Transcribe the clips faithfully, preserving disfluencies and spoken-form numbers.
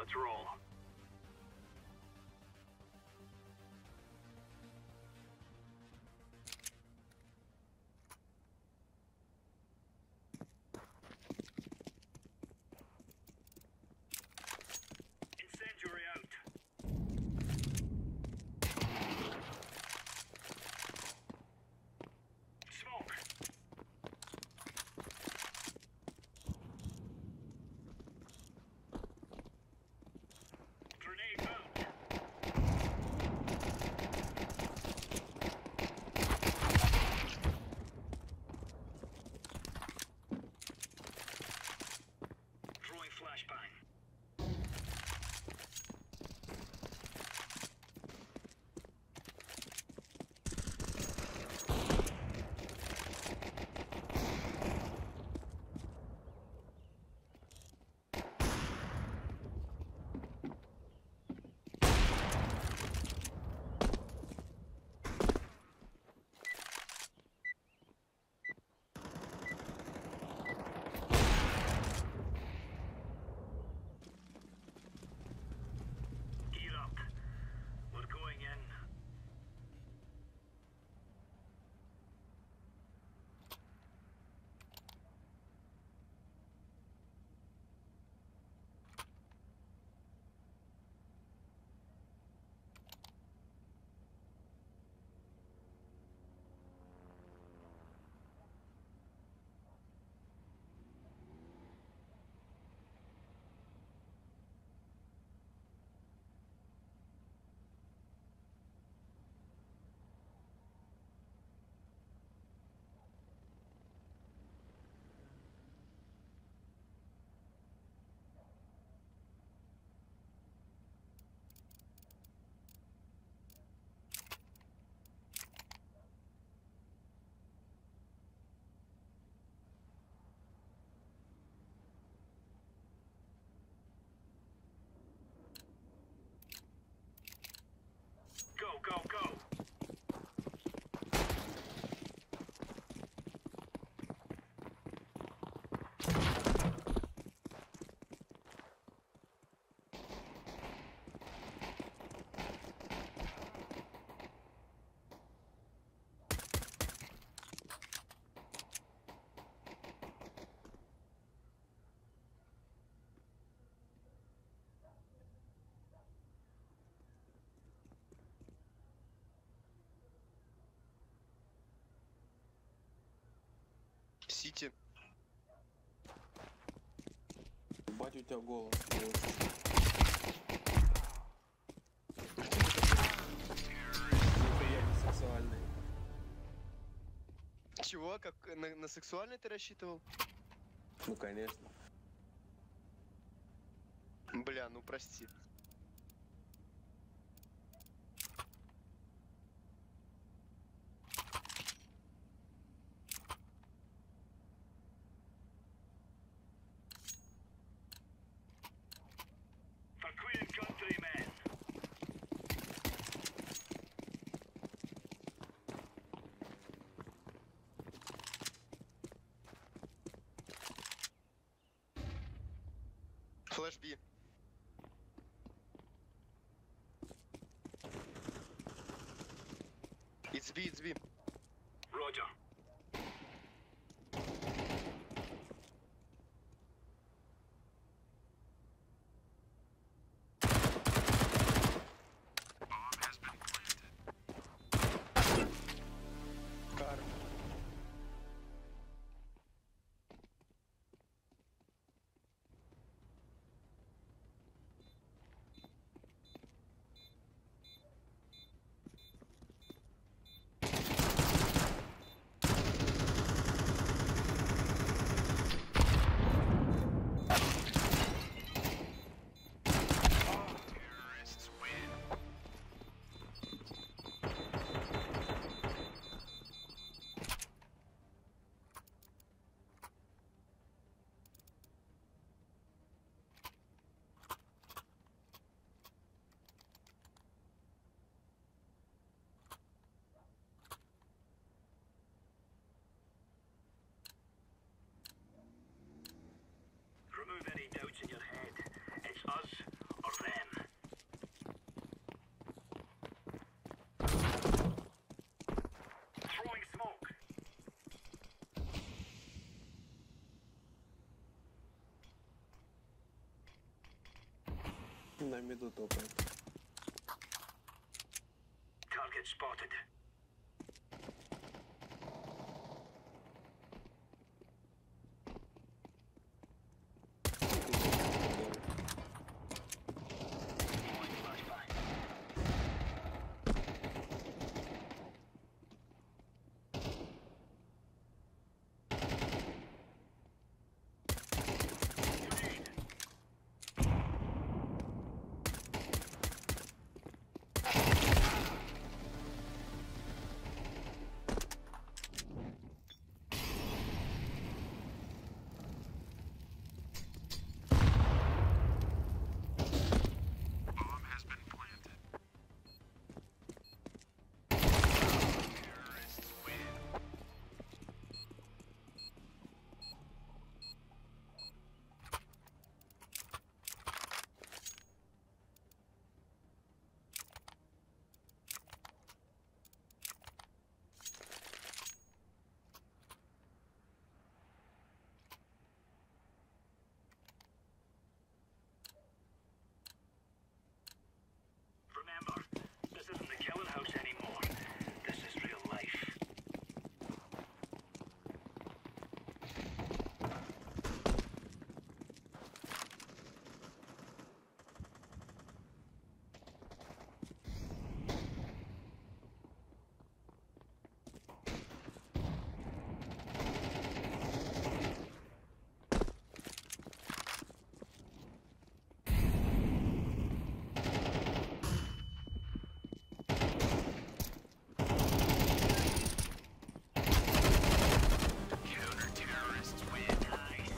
Let's roll. Incendiary out. Smoke. Grenade out. Throwing flashbang. Gear up. We're going in. Go, go, go. Сити. Ебать, у тебя голос. Нихуя не сексуальный. Чего? Как на, на сексуальный ты рассчитывал? Ну конечно. Бля, ну прости. For Queen and Country, man. Флэш Би. It's B, it's B. Roger. Кар. На миду топает. Target spotted. Throwing flashbang. Grenade. Remember, this isn't the killing house anymore. This is real life. Counter-terrorists win. Nice.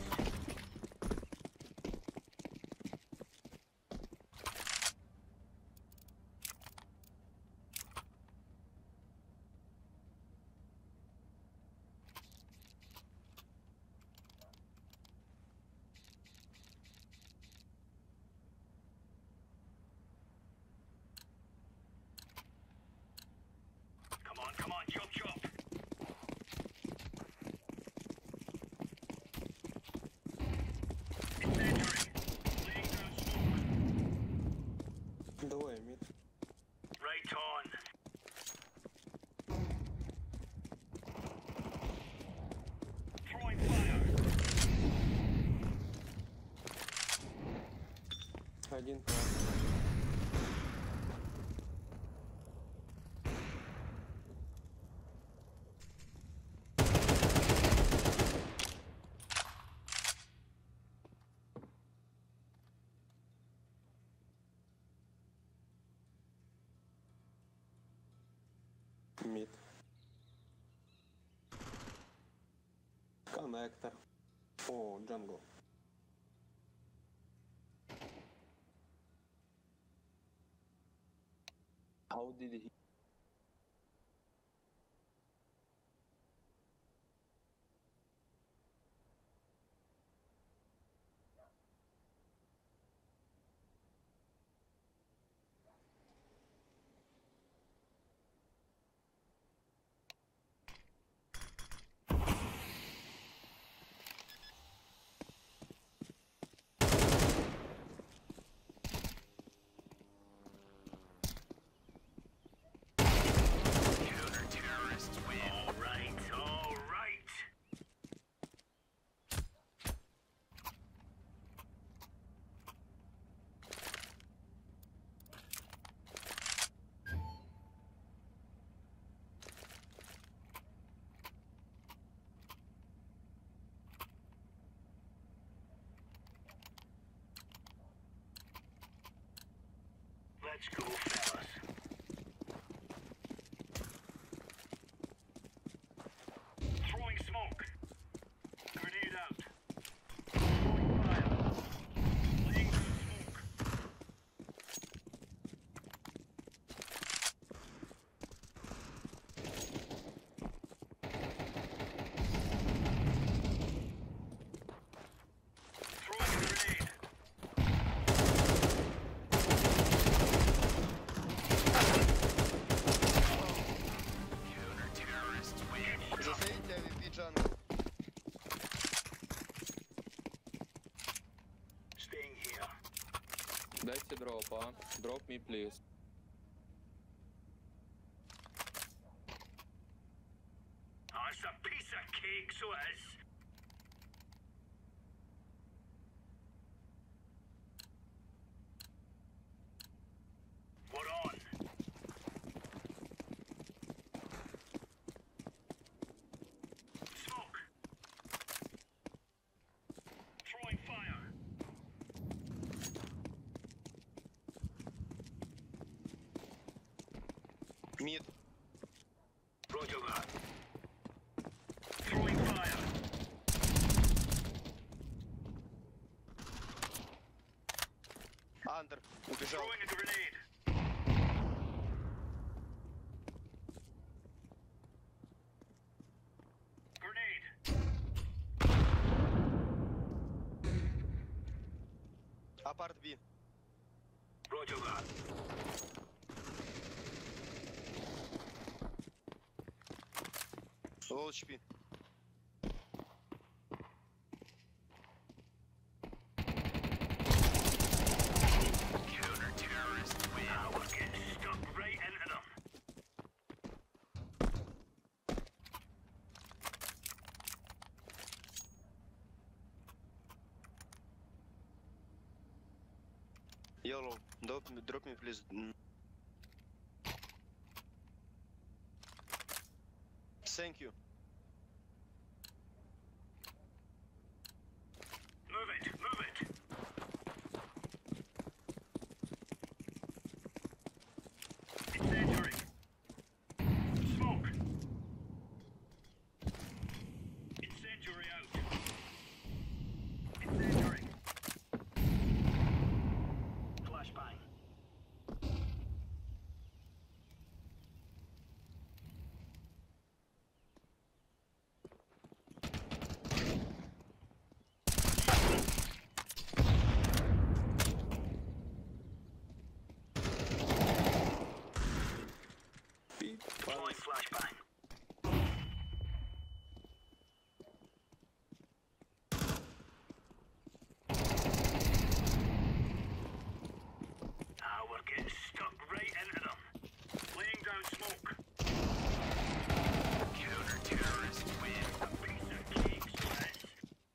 Come on, come on, chop chop. Incendiary. Laying down smoke. Двое мид. Right on. Throwing fire. Один прав. Мид. Коннектор. О, джангл. How did he? Counter-terrorists win. All right, all right. Let's go, fellas. Throwing smoke. Grenade out. Throwing fire. Laying down smoke. Throwing grenade. Дайте дроп, а? Drop me, please. Oh, it's a piece of cake, so it is. We're on. Smoke. Throwing fire. Мид. Roger that. Throwing fire. Андер. Убежал. Throwing a grenade. Grenade. Апарт Би. Roger that. Лоу эйч пи. Counter-terrorist win. Now we're getting stuck right into them. E L O. Drop, drop me, please. Mm. Thank you. Move it, move it. Incendiary. Smoke. Incendiary out. Incendiary. Flashbang. Deploying flashbang. Now we're getting stuck right into them. Laying down smoke. Counter-terrorist win. A piece of cake, so it is.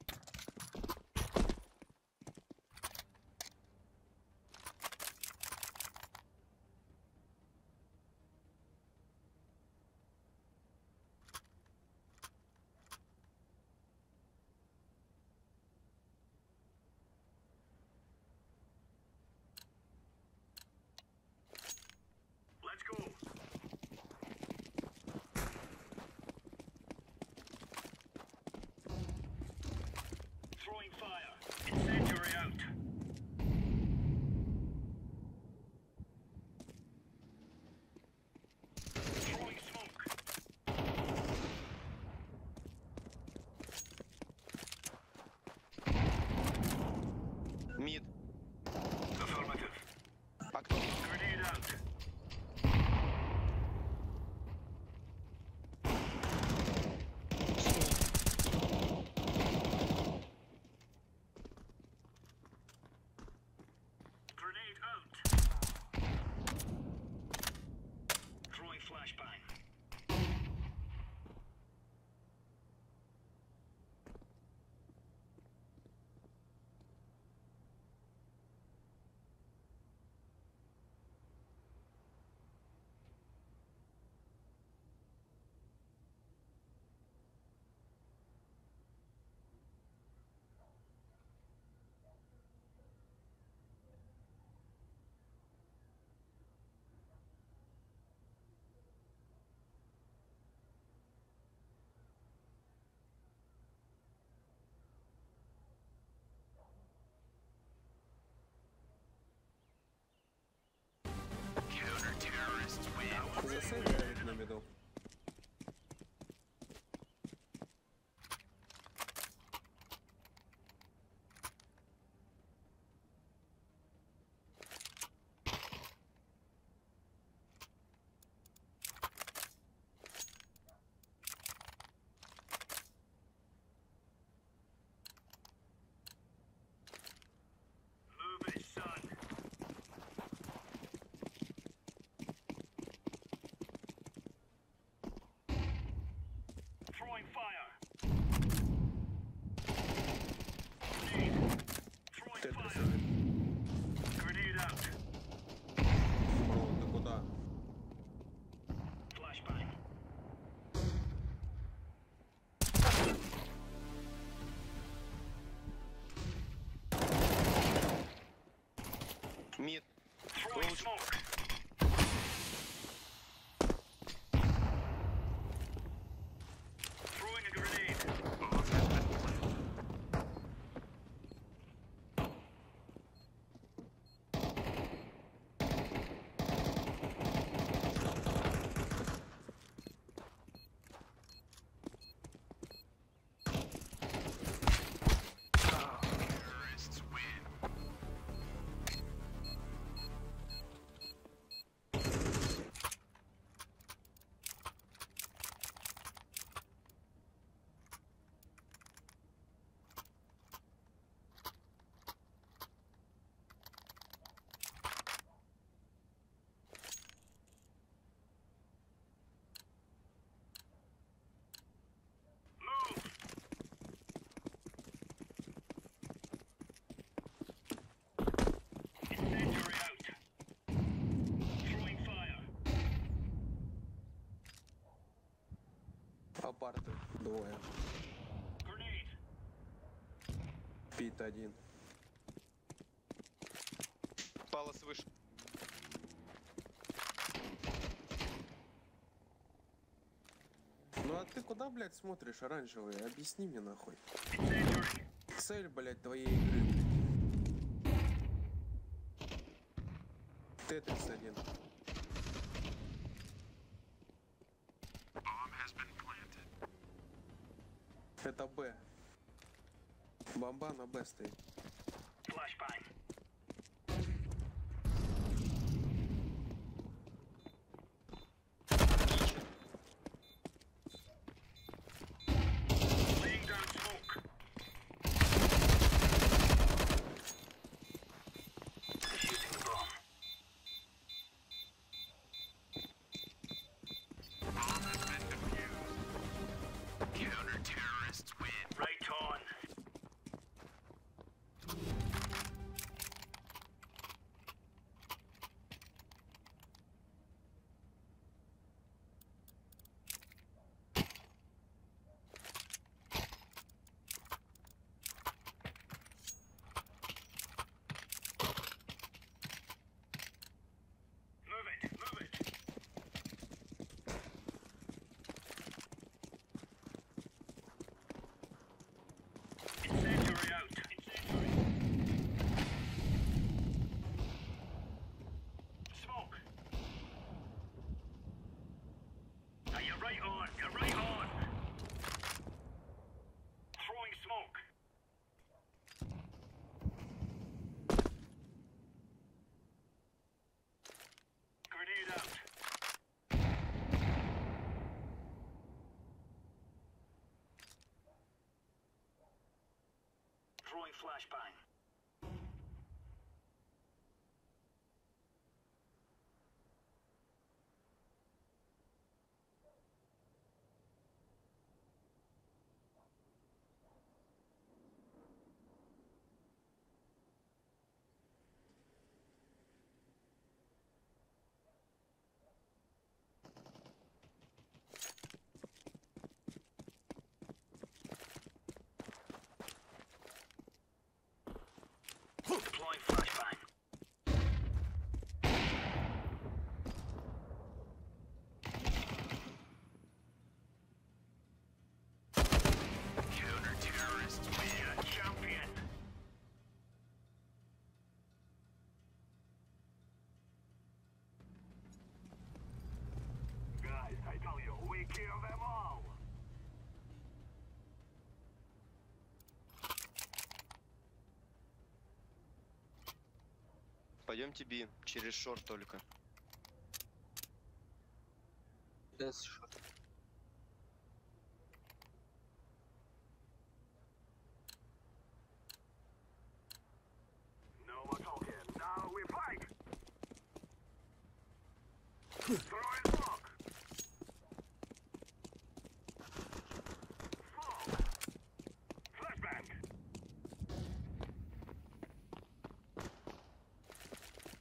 Let's go. Throwing fire. Incendiary out. Throwing smoke. Мид. Affirmative. Окно. Grenade out. Grenade out. Throwing flashbang. Counter-terrorist win. Засейв навіть на міду. Move it, son. out. Бро, ты куда? Flashbang. Мид. Throwing smoke. Throwing a grenade. Terrorists win. Move. Incendiary out. Throwing fire. Апарты. Двое. Grenade. Пит один. Палас выше. Ну а ты куда, блядь, смотришь, оранжевый? Объясни мне нахуй. Incendiary. Цель, блядь, твоей игры. Тетрис один. Bomb has been planted. Это Б. Бомба на Б стоит. Flashbang. Laying down smoke. Defusing the bomb. Bomb has been defused. Counter-terrorists win. Right on. Move it, move it. Incendiary out. Incendiary. Smoke. Now you're right on, you're right on. Throwing smoke. Grenade out. Throwing flashbang. Deploying flashbang. Counter-terrorists win. Champion. Guys, I tell you, we kill them all. Пойдемте Би. Через шорт только. Без шорт. No more talking. Now we fight. Throwing smoke. Smoke. Flashbang.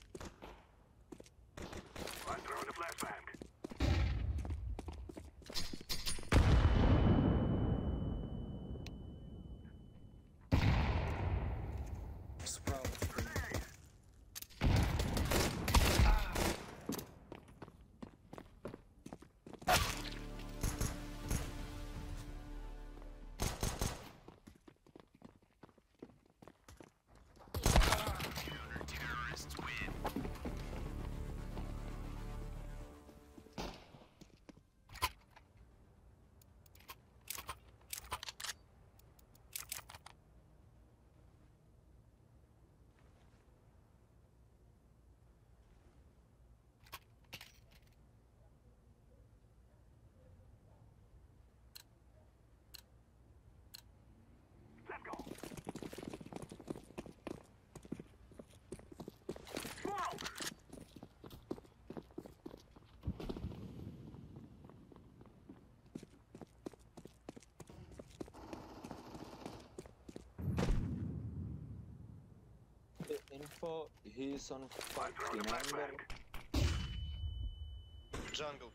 info. He's on fucking anger. Jungle.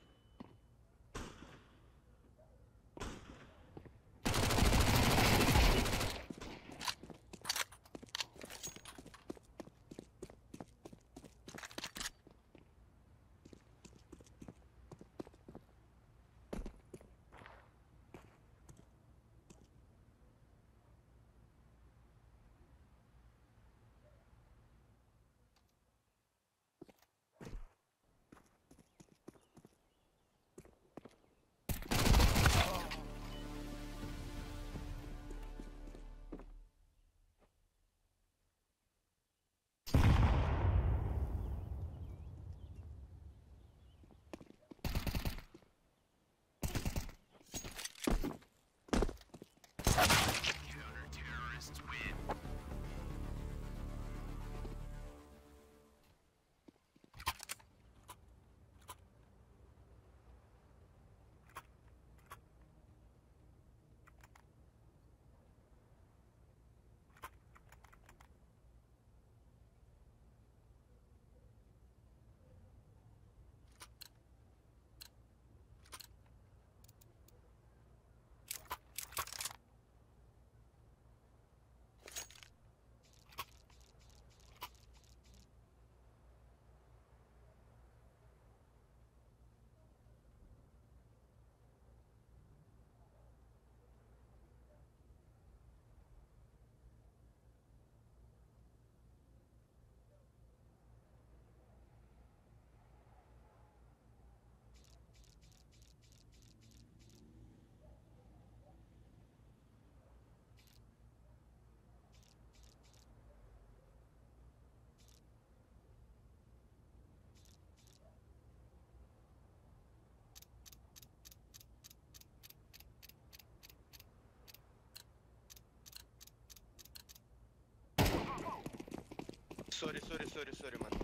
Sorry, sorry, sorry, sorry, man.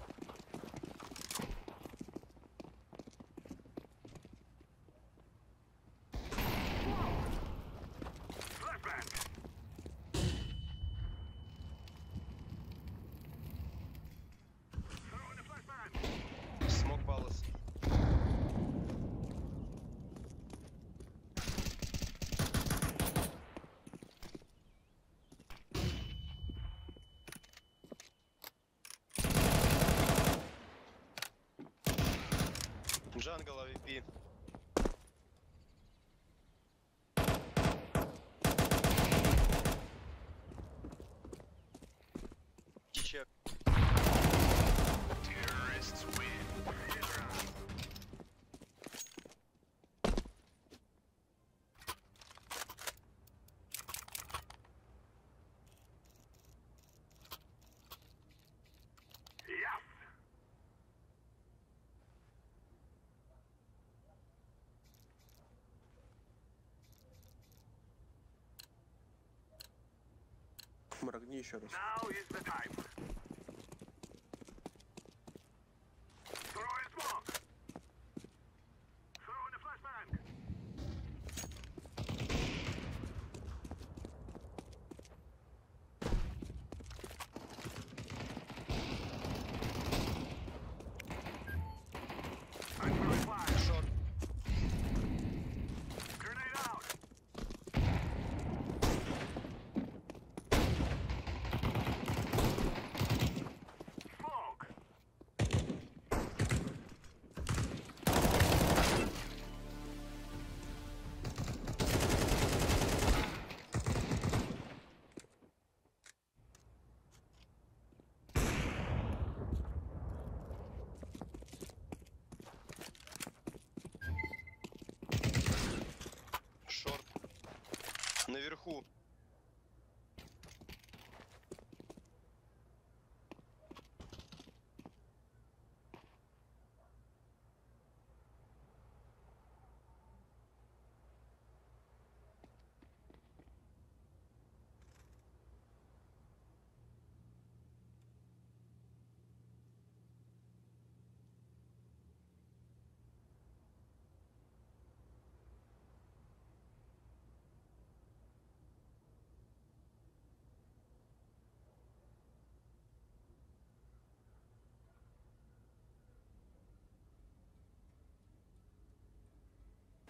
Smoke palace. Jungle A W P. Check. Terrorists win. Моргни еще раз. Now is the time. Throw in smoke. Throw in the flashbang. I'm throwing fire. Short. Grenade out. Smoke. Шорт. Наверху.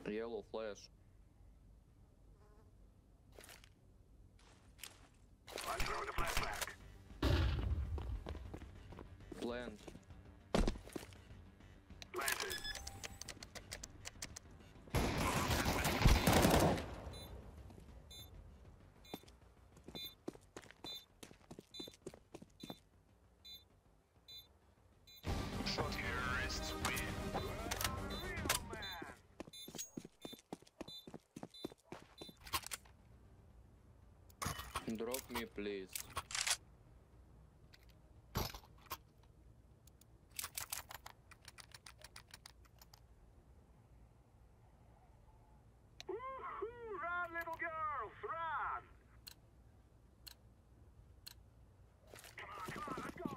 Yellow flash. I'm throwing a flashback. Plant. Planted. Terrorists win. Real man. Drop me, please. Woo-hoo! Run, little girls, run! Come on, come on, let's go!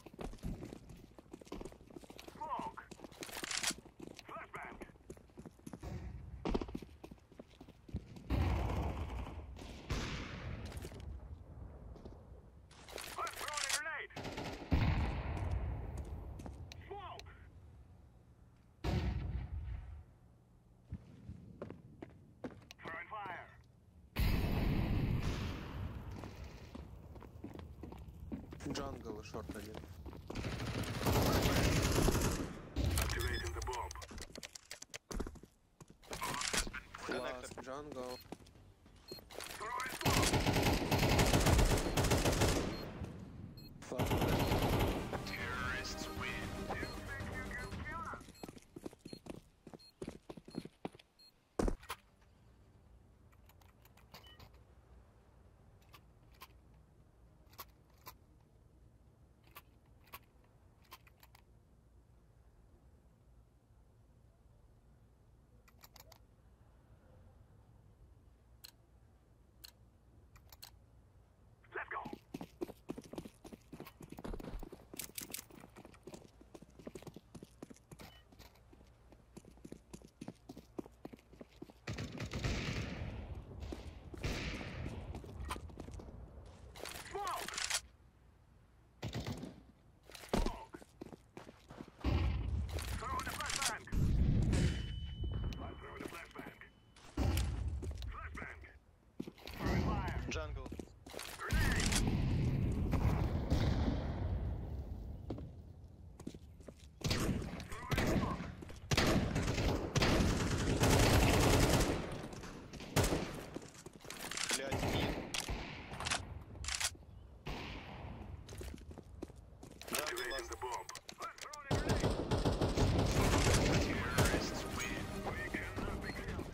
Smoke! Flashbang! I'm throwing a grenade! Smoke! Throwing fire! Джангл и шорт один. Activating the bomb. Ласт, джангл. Throwing smoke! Флаг. Terrorists win. You think you can kill us? Let's go! Smoke! Smoke! Throwing a flashbang! I'm throwing a flashbang. Flashbang! Throwing fire! Jungle. Grenade! Throwing smoke! Блять, мид. Jungle Activating last. the bomb. I'm throwing a grenade! Terrorists win. We cannot be killed.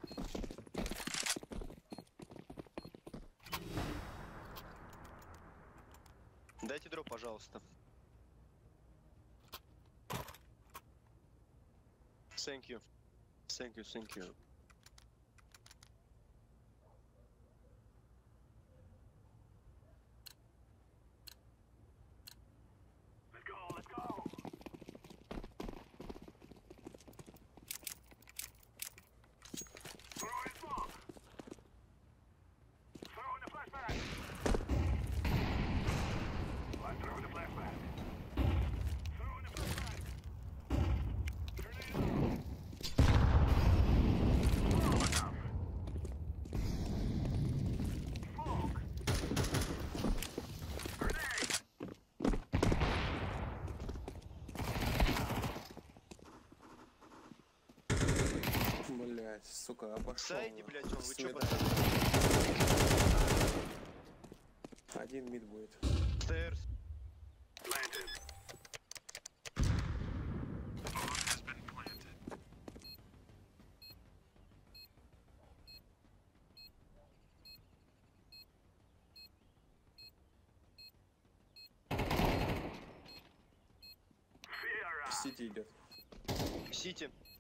Дайте дроп, пожалуйста. Thank you. Thank you, thank you. Let's go, let's go! Throwing smoke! Throwing a flashbang! I'm throwing a flashbang! Throwing a flashbang! Grenade out! Blow enough! Smoke! Grenade! Блять, сука, обошел. Сайди, блять, он, вы чё, Смеда. пацаны? Один мид будет. Stairs. Planted. Bomb has been planted. Fear us. Сити идет. Сити.